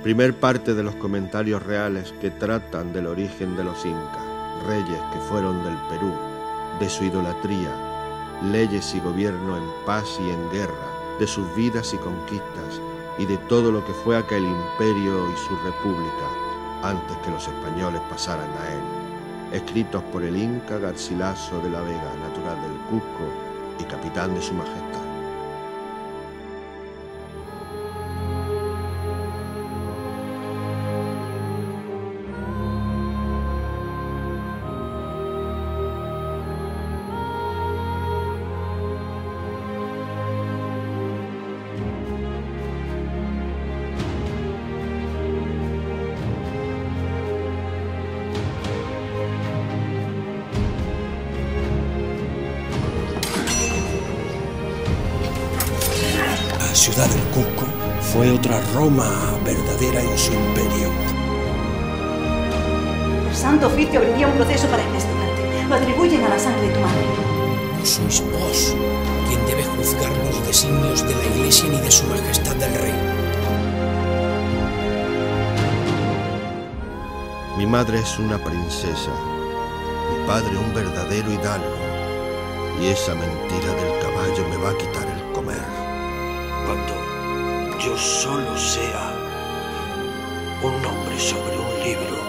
Primer parte de los comentarios reales que tratan del origen de los incas, reyes que fueron del Perú, de su idolatría, leyes y gobierno en paz y en guerra, de sus vidas y conquistas, y de todo lo que fue aquel imperio y su república, antes que los españoles pasaran a él. Escritos por el Inca Garcilaso de la Vega, natural del Cusco y capitán de su majestad. La ciudad del Cusco fue otra Roma verdadera en su imperio. El Santo Oficio abriría un proceso para investigarte. Lo atribuyen a la sangre de tu madre. No sois vos quien debe juzgar los designios de la Iglesia ni de su majestad del rey. Mi madre es una princesa, mi padre un verdadero hidalgo, y esa mentira del caballo me va a quitar el comer. Cuando yo solo sea un nombre sobre un libro,